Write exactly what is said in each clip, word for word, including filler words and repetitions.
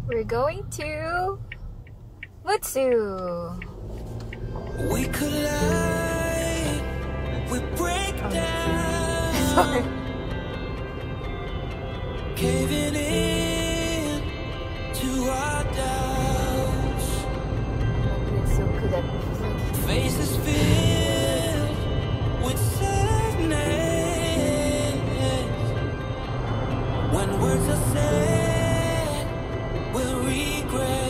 We're going to Mutsu. We collide, we break Oh, down, sorry. caving in to our doubts. It's so good at music. Faces filled with sadness. When words are said, we'll regret.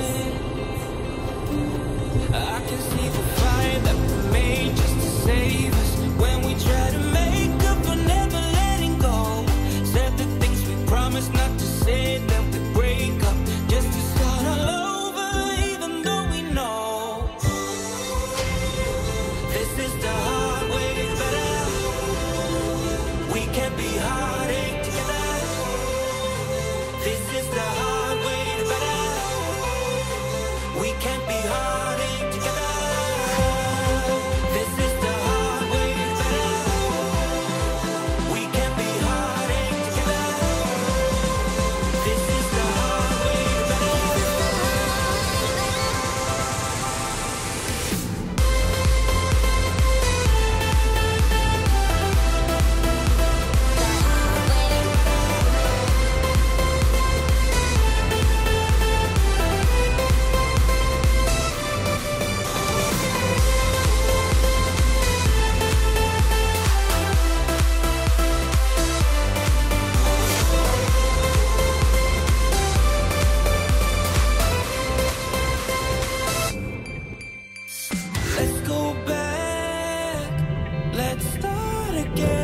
I can see the fire that we made just to save us. When we try to make up for never letting go. Said the things we promised not to say, then we break up just to start all over, even though we know this is the hard way better. We can't be heartache together. This is the hard way better. We can't be heartache together. This is the hard way better. We can't be heartache together. This is the hard way better. Let's go back, let's start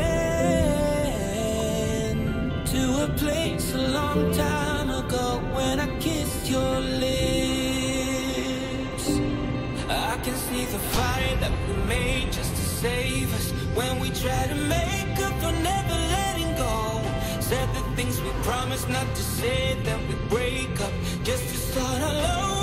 again, to a place a long time ago when I kissed your lips. I can see the fire that we made just to save us. When we try to make up for never letting go. Said the things we promised not to say, then we break up just to start all over.